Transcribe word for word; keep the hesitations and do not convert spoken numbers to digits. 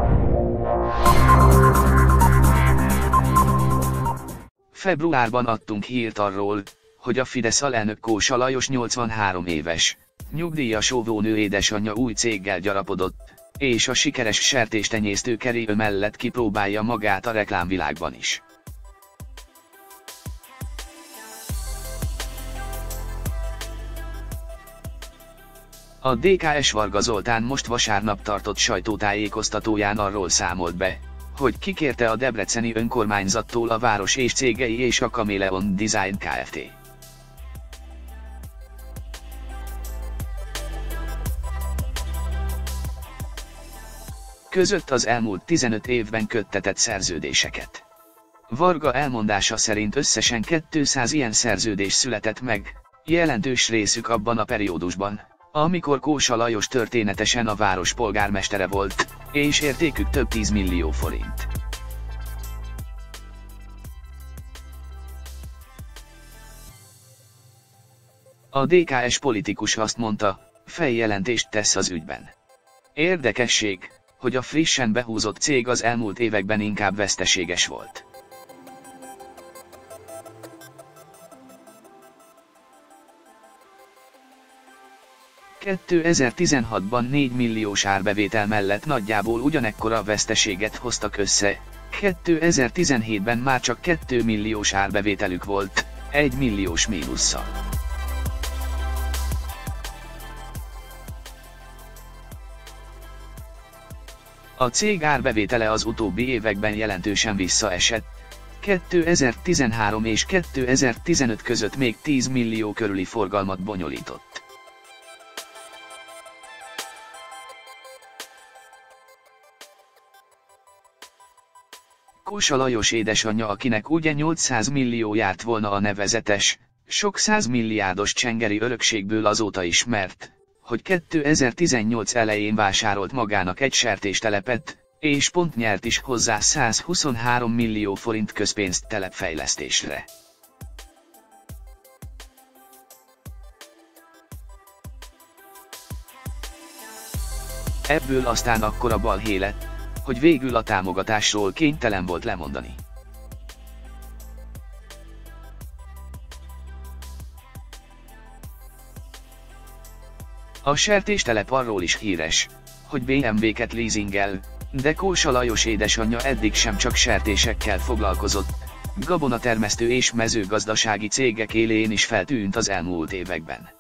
Februárban adtunk hírt arról, hogy a Fidesz alelnök Kósa Lajos nyolcvanhárom éves, nyugdíjas óvónő édesanyja új céggel gyarapodott, és a sikeres sertéstenyésztő Kerry mellett kipróbálja magát a reklámvilágban is. A dé ká es Varga Zoltán most vasárnap tartott sajtótájékoztatóján arról számolt be, hogy kikérte a debreceni önkormányzattól a város és cégei és a Chameleon Design Kft. között az elmúlt tizenöt évben köttetett szerződéseket. Varga elmondása szerint összesen kétszáz ilyen szerződés született meg, jelentős részük abban a periódusban, amikor Kósa Lajos történetesen a város polgármestere volt, és értékük több tízmillió forint. A dé ká es politikus azt mondta, feljelentést tesz az ügyben. Érdekesség, hogy a frissen behúzott cég az elmúlt években inkább veszteséges volt. kétezer-tizenhatban négy milliós árbevétel mellett nagyjából ugyanekkora veszteséget hoztak össze, kétezer-tizenhétben már csak két milliós árbevételük volt, egy milliós mínusszal. A cég árbevétele az utóbbi években jelentősen visszaesett, kétezer-tizenhárom és kétezer-tizenöt között még tíz millió körüli forgalmat bonyolított. Kósa Lajos édesanyja, akinek ugye nyolcszáz millió járt volna a nevezetes, sok százmilliárdos csengeri örökségből, azóta ismert, hogy kétezer-tizennyolc elején vásárolt magának egy sertéstelepet, és pont nyert is hozzá százhuszonhárom millió forint közpénzt telepfejlesztésre. Ebből aztán akkora balhé lett, hogy végül a támogatásról kénytelen volt lemondani. A sertéstelep arról is híres, hogy bé em vé-ket leasingel, de Kósa Lajos édesanyja eddig sem csak sertésekkel foglalkozott, gabonatermesztő és mezőgazdasági cégek élén is feltűnt az elmúlt években.